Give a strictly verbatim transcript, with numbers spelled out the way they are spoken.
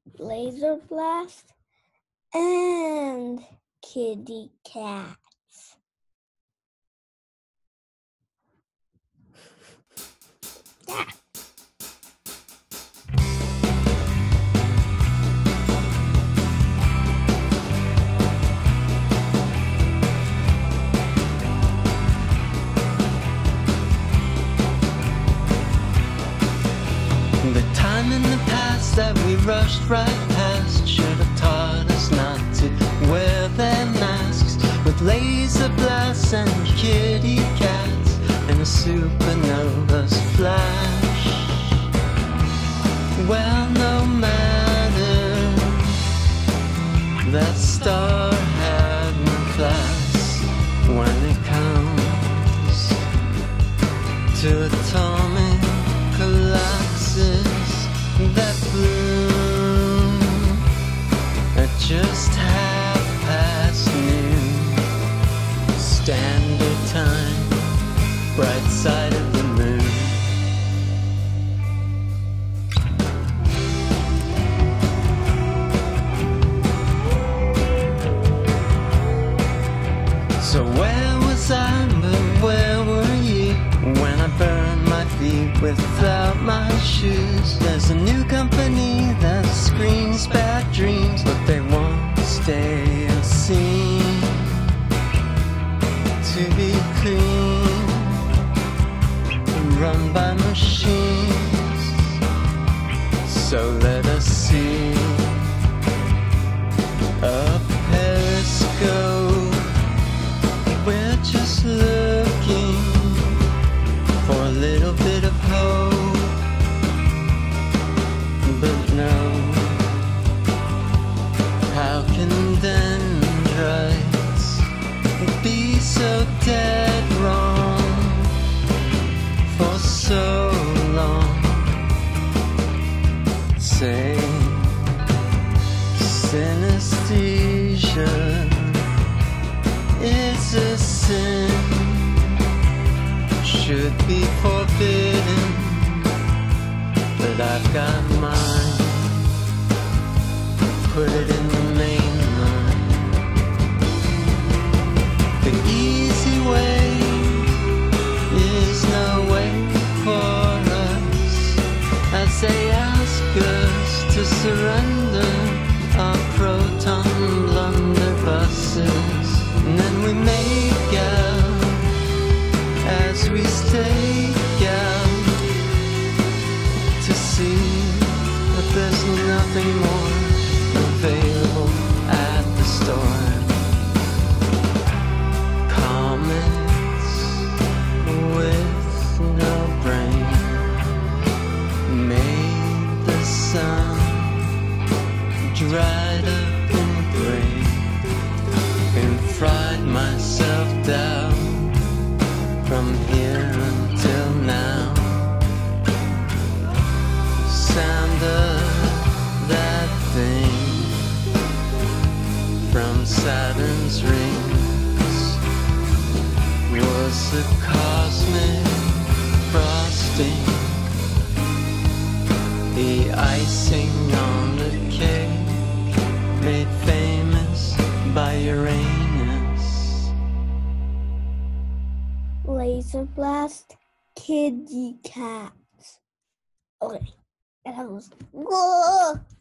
laser blast, and kitty cats. Yeah. The time in the past that we rushed right past should have taught us not to wear their masks, with laser blasts and kitty cats and a supernova's flash. Well, no matter that star had no class when it comes to atomic collapses that bloom at just half past noon standard time, bright side of the moon. So where was I, but where were you when I burned my feet without my shoes? There's a new company that screams bad dreams, but they won't stay unseen. To be clean, run by machines. So let us see a periscope. We're just looking for a little bit of hope, but no. How can dendrites be so dead wrong for so long? Say synesthesia is a sin, should be forbidden, but I've got mine. Put it in the main line. The easy way is no way for us, as they ask us to surrender our proton blunderbusses. And then we make out as we stake out to see that there's nothing more available at the store. Comets with no brain made the sun dried up and gray, and fried myself down from here until now. Sound of that thing from Saturn's rings was the cosmic frosting, the icing on the cake made famous by Uranus. Laser blast, kitty cats. Okay, that was. Whoa!